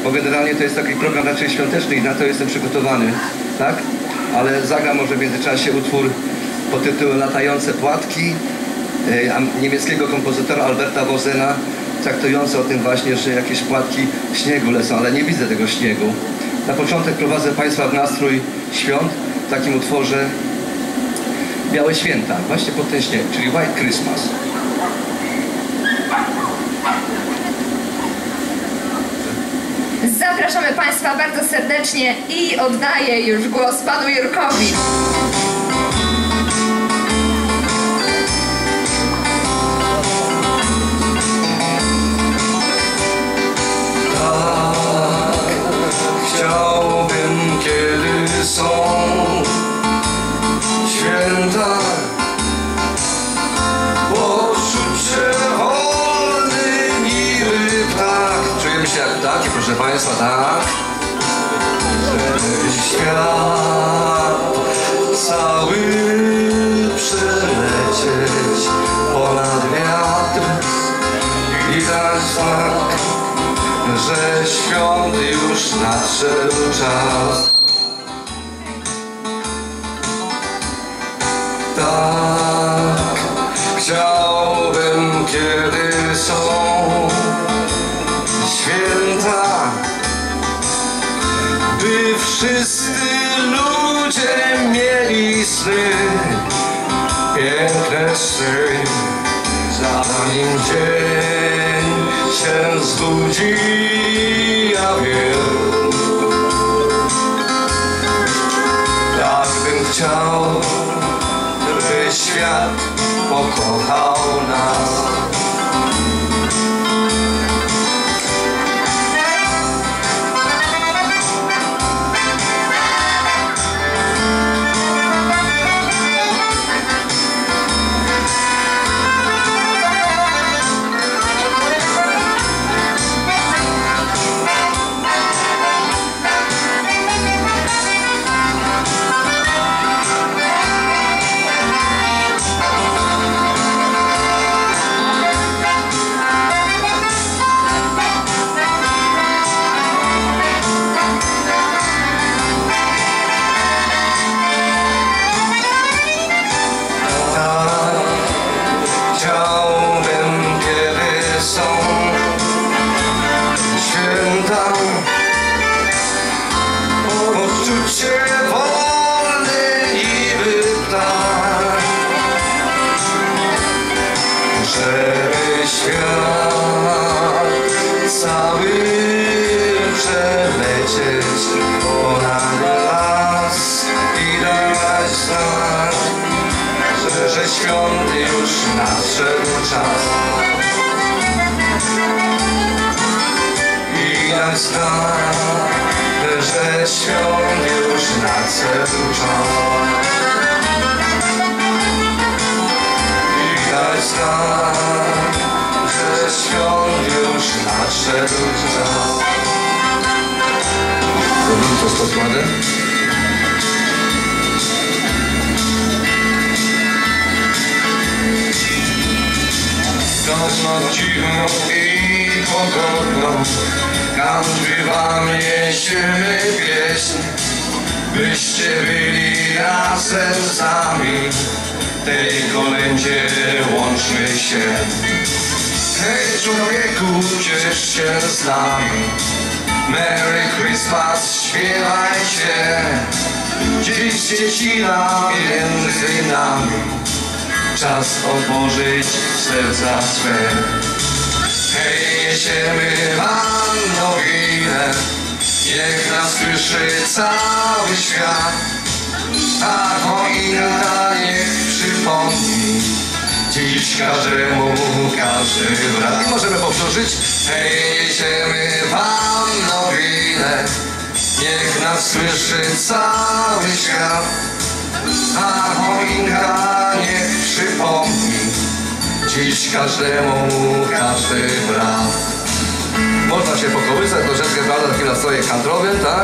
bo generalnie to jest taki program raczej świąteczny i na to jestem przygotowany, tak? Ale zagram może w międzyczasie utwór pod tytułem Latające płatki niemieckiego kompozytora Alberta Wozena, traktujący o tym właśnie, że jakieś płatki śniegu lecą, ale nie widzę tego śniegu. Na początek prowadzę Państwa w nastrój świąt w takim utworze Białe Święta, właśnie pod ten śnieg, czyli White Christmas. Zapraszamy Państwa bardzo serdecznie i oddaję już głos Panu Jurkowi. Chciałbym, kiedy są święta, poczuć się wolny, miły ptak. Czujemy się jak ptaki, proszę Państwa, tak? Żeby świat cały przelecieć ponad wiatr i dać znak, że świąt już nadszedł czas. Tak chciałbym, kiedy są święta, by wszyscy ludzie mieli sny, piękne sny, zanim dzień się zbudzi, ja wiem. Tak bym chciał, by świat pokochał nas. Żeby świat cały przelecieć ponad las i dać znak, że świąt już nadszedł czas. I dać znak, że świąt już nadszedł czas. Dać znak, że świąt już nadszedł czas. Zrobimy to z podkładem. Noc cichą i pogodną, country wam niesiemy pieśń, byście byli razem z nami. Tej kolędzie łączmy się. Hej człowieku, ciesz się z nami. Merry Christmas, śpiewajcie. Dziś dziecina między nami. Czas otworzyć serca swe. Hej, niesiemy wam nowinę. Niech nas słyszy cały świat. A choinka niech przypomni dziś każdemu, każdy brat. I możemy powtórzyć. Hej, niesiemy wam nowinę. Niech nas słyszy cały świat. A choinka niech przypomni dziś każdemu, każdy brat. Można się pokołysać troszeczkę, prawda, w takim nastroje country'owym, tak?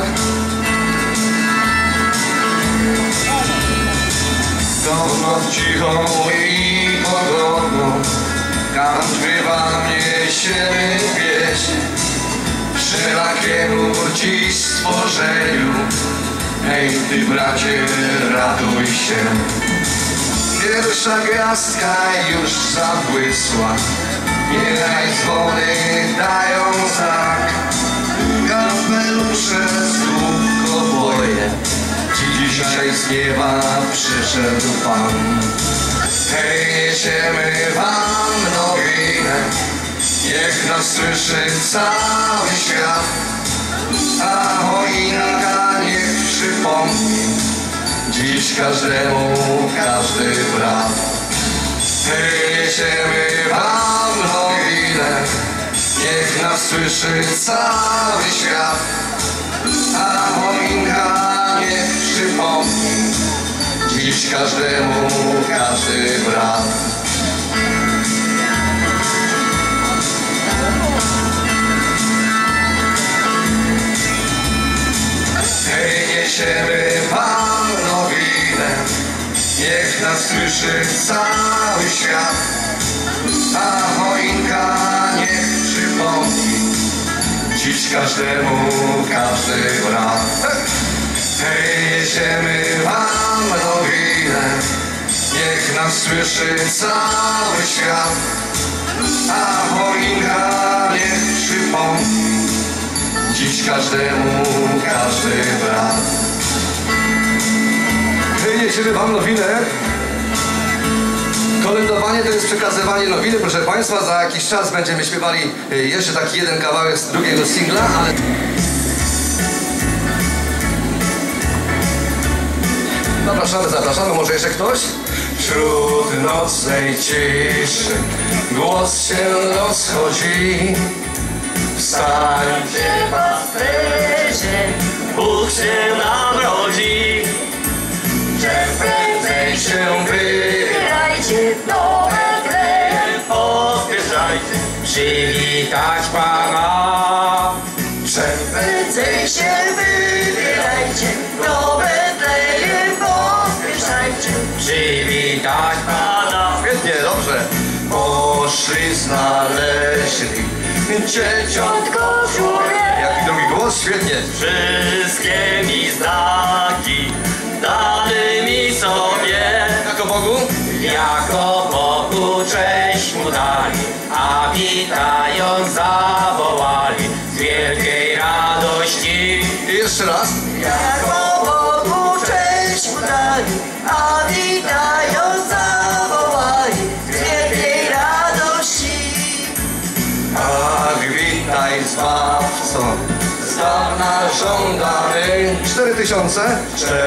Tą noc cichą i pogodną country wam niesiemy pieśń. wszelakiemu dziś stworzeniu. Hej, ty bracie, raduj się. Pierwsza gwiazdka już zabłysła. Niechaj dzwony dają znak. Kapelusze znów kowboje. Dzisiaj z nieba przyszedł Pan. Hej, niesiemy wam nowinę. Niech nas słyszy cały świat. A choinka niech przypomni dziś każdemu, każdy brat. Hej, niesiemy wam nowinę. Niech nas słyszy cały świat. A choinka niech przypomni dziś każdemu, każdy brat. Hej, niesiemy wam nowinę. Niech nas słyszy cały świat. A choinka niech przypomni dziś każdemu, każdy brat. Hej, niesiemy wam nowinę. Niech nas słyszy cały świat. A choinka niech przypomni dziś każdemu, każdy brat. Hej, niesiemy wam nowinę. Kolędowanie to jest przekazywanie nowiny, proszę Państwa. Za jakiś czas będziemy śpiewali jeszcze taki jeden kawałek z drugiego singla, ale... Zapraszamy, zapraszamy. Może jeszcze ktoś? Wśród nocnej ciszy głos się rozchodzi. Wstańcie, pasterze, Bóg się nam rodzi. czym prędzej się wybierajcie do Betlejem, Pospieszajcie przywitać Pana. czym prędzej się wybierajcie do Betlejem, pospieszajcie Przywitać Pana. Świetnie, dobrze. Poszli, znaleźli dzieciątko człowieka. Jaki drugi głos? Świetnie. Wszystkie mi znaki dane mi sobie. Jako Bogu? Jako Bogu cześć mu dali, a witając zawołali z wielkiej radości. I jeszcze raz. Jako Bogu cześć mu dali, a witając zawołali z wielkiej radości. Ach, witaj Zbawco, z dawna żądany. 4000?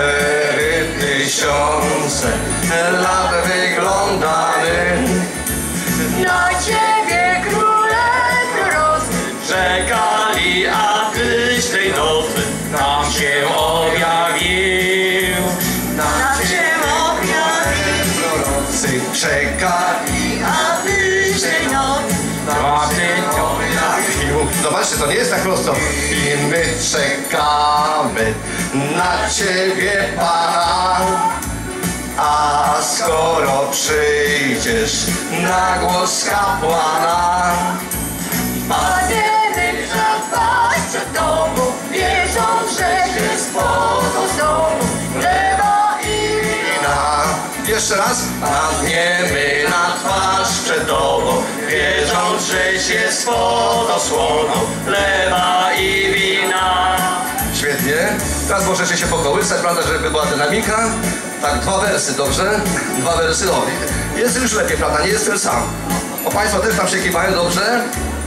4000 lat wyglądany. Na Ciebie króle prorocy Czekali, a Tyś tej nocy nam się objawił. na Cię objawił. Prorocy czekali. A Tyś tej nocy Zobaczcie, to nie jest tak prosto. I my czekamy na Ciebie, Pana. A skoro przyjdziesz na głos kapłana, Paniemy zadbać przed Tobą, wierząc, że się spoko z Tobą chleba i wina. jeszcze raz. Padniemy na twarz przed Tobą, wierząc, że się spotkał słoną chleba i wina. Świetnie. Teraz możecie się pokołysać, prawda, żeby była dynamika. Tak, 2 wersy, dobrze? 2 wersy, o. Jest już lepiej, prawda? Nie jestem sam. O, Państwo też tam się kiwają, dobrze?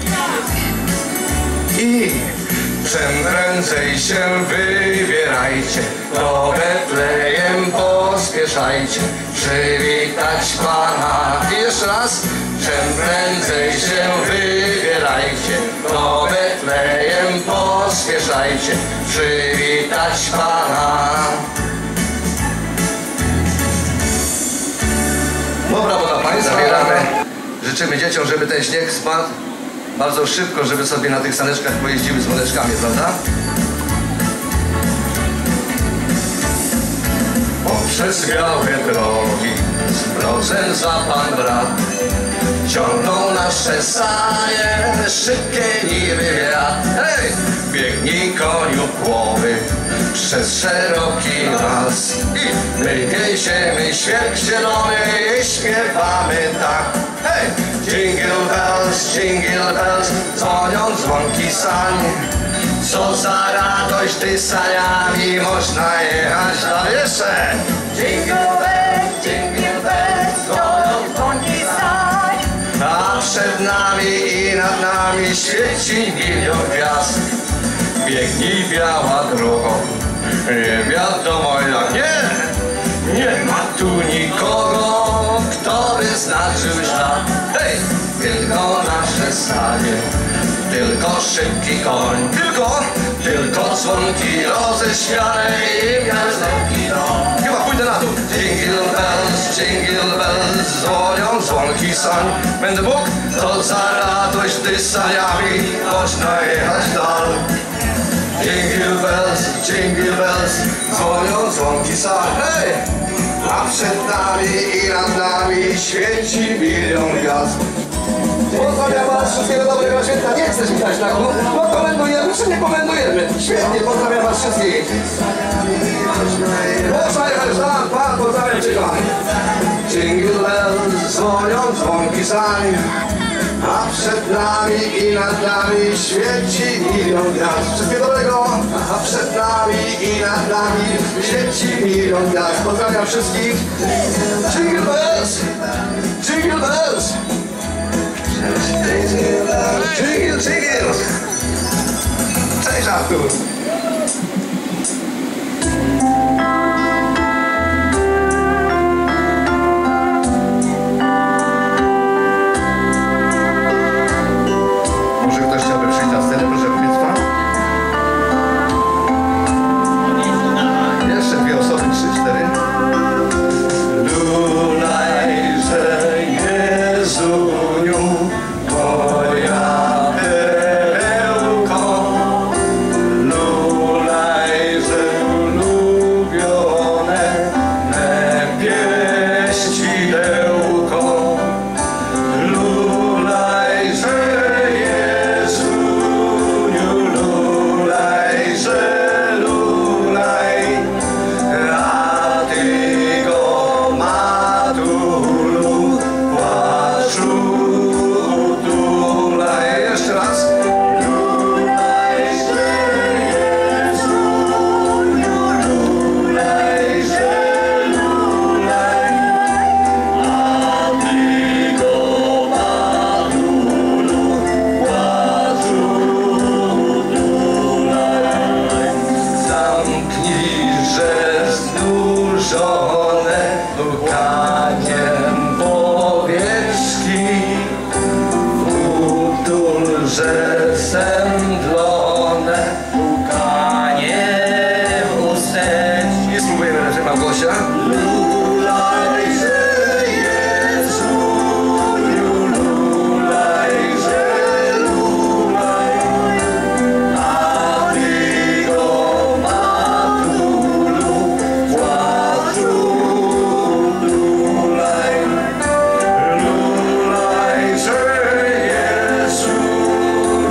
I czym prędzej się wybierajcie, do Betlejem pospieszajcie, przywitać Pana. I jeszcze raz. Czym prędzej się wybierajcie, do Betlejem pospieszajcie, przywitać Pana. No brawo dla Państwa. Zabieramy. Życzymy dzieciom, żeby ten śnieg spadł bardzo szybko, żeby sobie na tych saneczkach pojeździły z łódeczkami, prawda? Poprzez białe drogi, zmrozen za Pan brat, ciągną nasze sanie, szybkie niby wiatr. Hej! Biegnij koniu płowy przez szeroki las i my niesiemy świerk zielony i śpiewamy tak. Hej! Jingle bells, dzwonią dzwonki sani. Co za radość, gdy saniami można jechać dalej jeszcze. Jingle bells, dzwonią dzwonki sań. A przed nami i nad nami świeci milion gwiazd. Biegnij biała drogą, nie wiadomo jak. Nie ma tu nikogo, kto by znaczył ślad. Hej! Tylko nasze stanie, tylko szybki koń, tylko dzwonki roześmiane i miastoki dom. Chyba pójdę na dół. Jingle bells, dzwonią dzwonki sań. Będę Bóg, to za radość, gdy saniami można jechać dalej. Jingle bells, dzwonią dzwonki sań. Hej! A przed nami i nad nami świeci milion gwiazd. Pozdrawiam was, wszystkiego dobrego święta. Nie chcesz grać na górę? No komendujemy czy nie komendujemy? Świetnie, pozdrawiam was wszystkich. Można jechać tam, pan, pozdrawiam cię kochani. Jingle bells, dzwonią dzwonki sań. A przed nami i nad nami świeci milion gwiazd. Wszystkiego dobrego. A przed nami i nad nami świeci milion gwiazd. Pozdrawiam wszystkich. Jingle bells, jingle bells. Jingle. Cześć Artur. Może ktoś chciałby przyjść na scenę, proszę Państwa? Jeszcze dwie osoby, 3, 4. Lulajże Jezuniu, moja perełko. Lulajże ulubione me pieścidełko. Lulajże zemdlone pukanie w usteczki. Nie spróbujemy raczej Małgosia. Lulajże Jezuniu, lulajże lulaj, a ty go matulu płaczu lulaj. Lulajże Jezuniu,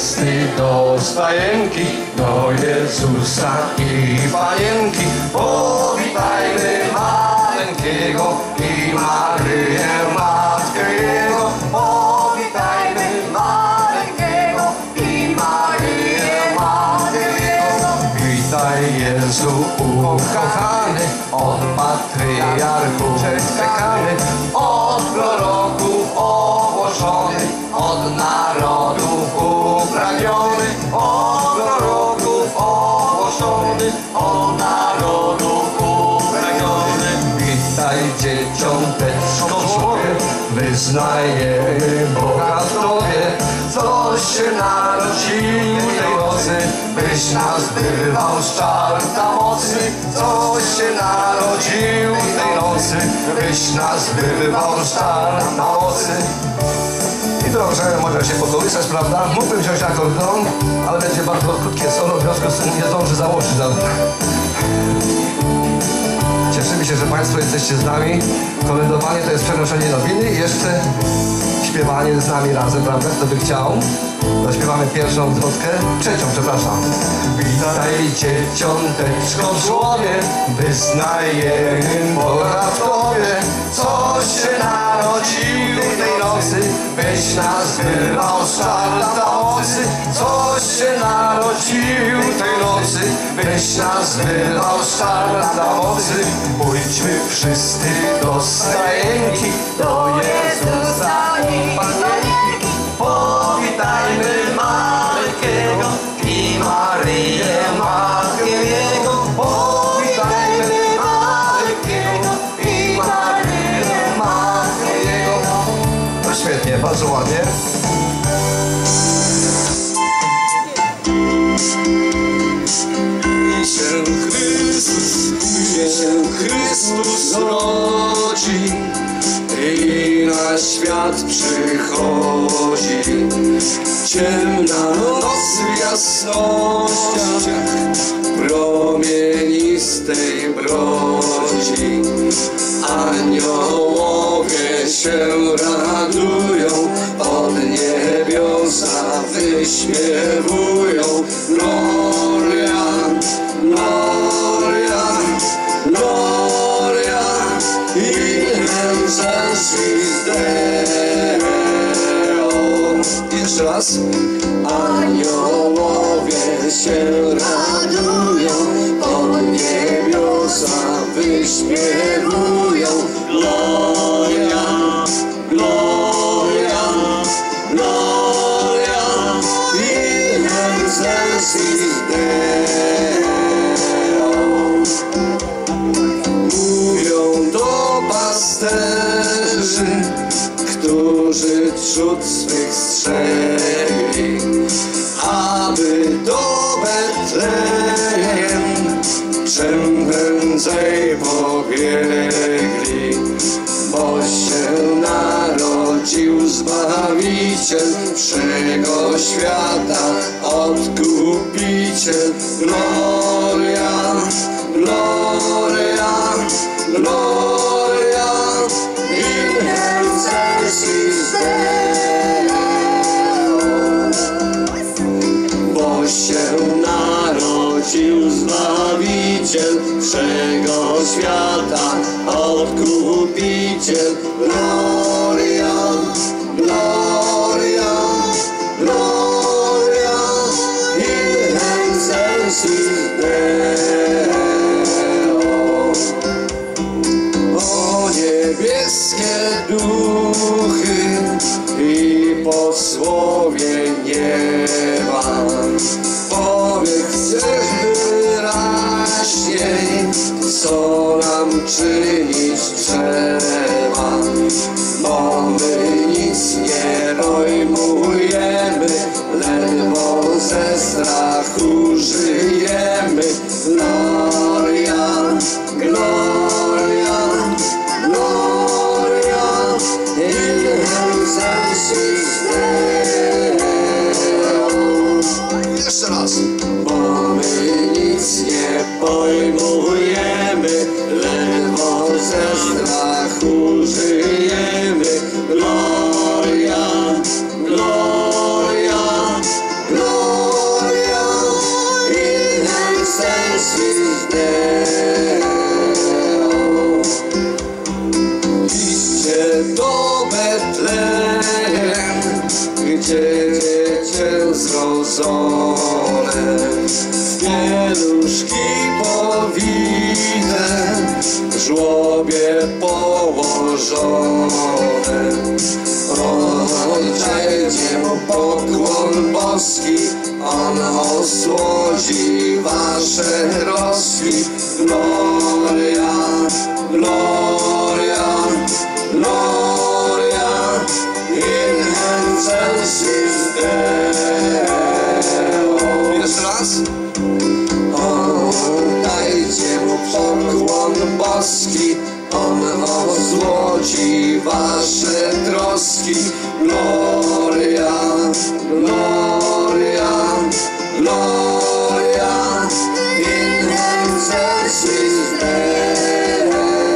listy do stajenki, do Jezusa i Panienki. Powitajmy maleńkiego i Maryję, Matkę Jego. Powitajmy maleńkiego i Maryję, Matkę Jego. Witaj Jezu ukochany, od patriarchów czekany, od proroków ogłoszony, od narodów upragniony, od proroków ogłoszony, od narodów upragniony. Witaj dzieciąteczko złowie, wyznajemy Boga w Tobie, coś się narodził tej nocy, byś nas wyrwał z czarta mocy. Coś się narodził tej nocy, byś nas wyrwał z czarta mocy. I dobrze, można się pokołysać, prawda? Mógłbym wziąć akordeon, ale będzie bardzo krótkie solo, w związku z tym nie zdąży założyć. Cieszymy się, że Państwo jesteście z nami. Kolędowanie to jest przenoszenie nowiny i jeszcze śpiewanie z nami razem, prawda? Kto by chciał? Zaśpiewamy pierwszą zwrotkę, trzecią, przepraszam. Witaj dzieciąteczko w żłobie, wyznajemy Boga w Tobie. Coś się narodził tej nocy, byś nas wyrwał z czarta mocy. Coś się narodził tej nocy, byś nas wyrwał z czarta mocy. Pójdźmy wszyscy do stajenki, do Jezusa i Panienki. Powitajmy maleńkiego i Maryję, Matkę Jego. Powitajmy maleńkiego i Maryję, Matkę Jego. No świetnie, bardzo ładnie. Się Chrystus rodzi i na świat przychodzi. Ciemna noc w jasnościach promienistej brodzi. Aniołowie się radują, od niebiosa wyśpiewują. Gloria, gloria, gloria in excelsis Deo. Jeszcze raz. Aniołowie się radują, od niebiosa wyśpiewują. Gloria, gloria, gloria in excelsis Deo. Mówią to pasterzy, którzy trzód swych strzegli, aby do Betlejem czym prędzej pobiegli. Bo się narodził Zbawiciel wszego świata, Odkupiciel. Gloria, gloria, gloria in excelsis Deo. Bo się narodził Zbawiciel wszego świata, Odkupiciel. Gloria, gloria, gloria in excelsis Deo. O niebieskie duchy i posłowie nieba, powiedzcie wyraźniej, co nam czynić trzeba. Bo my nic nie pojmujemy, ledwo ze strachu żyjemy. Gloria, gloria, gloria in excelsis Deo. Jeszcze raz. Bo my nic nie pojmujemy, ledwo ze strachu żyjemy. Gloria, gloria, gloria Idźcie do Betlejem, gdzie dziecię zrodzone, pieluszki powite, w żłobie położone. Oddajcie mu pokłon boski, on osłodzi wasze troski. Gloria, gloria, gloria in excelsis Deo. Jeszcze raz. Oddajcie mu pokłon boski, on ozłodzi wasze troski. Gloria, gloria, gloria in excelsis Deo.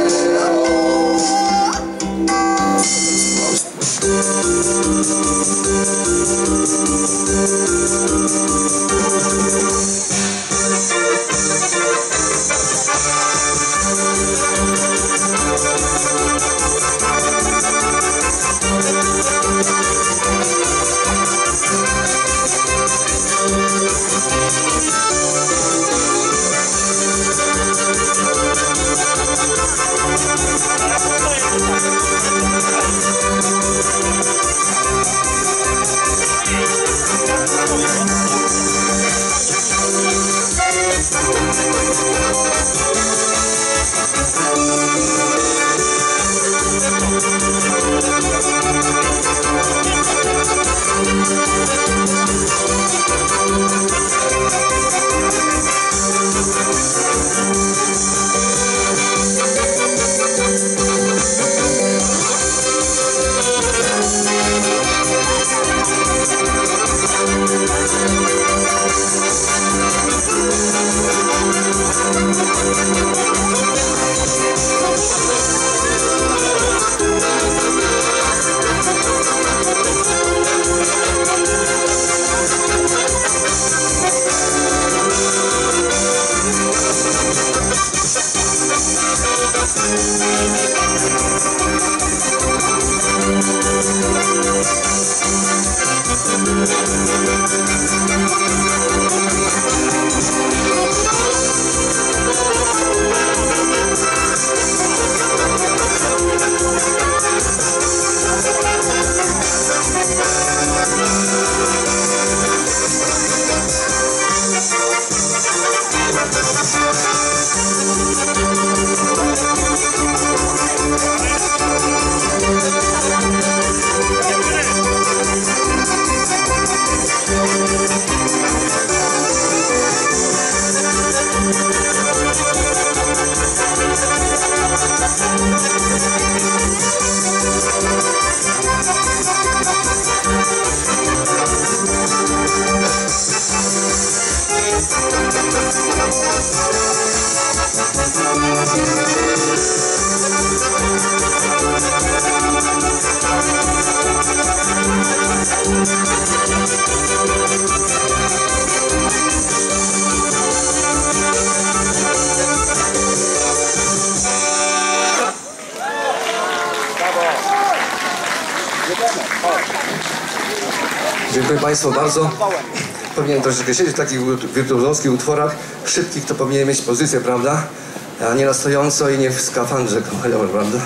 Dziękuję Państwu bardzo. Powinien troszeczkę siedzieć w takich wirtuozowskich utworach. Szybkich to powinien mieć pozycję, prawda? A nie na stojąco i nie w skafandrze, prawda?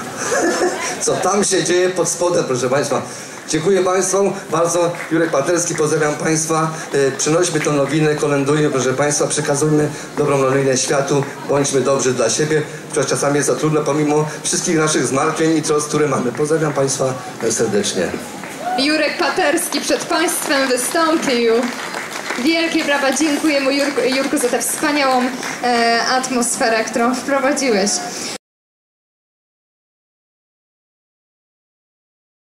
Co tam się dzieje pod spodem, proszę Państwa. Dziękuję Państwu bardzo. Jurek Paterski, pozdrawiam Państwa. Przynośmy tę nowinę, kolędujmy, proszę Państwa, przekazujmy dobrą nowinę światu, bądźmy dobrzy dla siebie, chociaż czasami jest to trudne pomimo wszystkich naszych zmartwień i trosk, które mamy. Pozdrawiam Państwa serdecznie. Jurek Paterski przed Państwem wystąpił. Wielkie brawa, dziękuję mu Jurku za tę wspaniałą atmosferę, którą wprowadziłeś.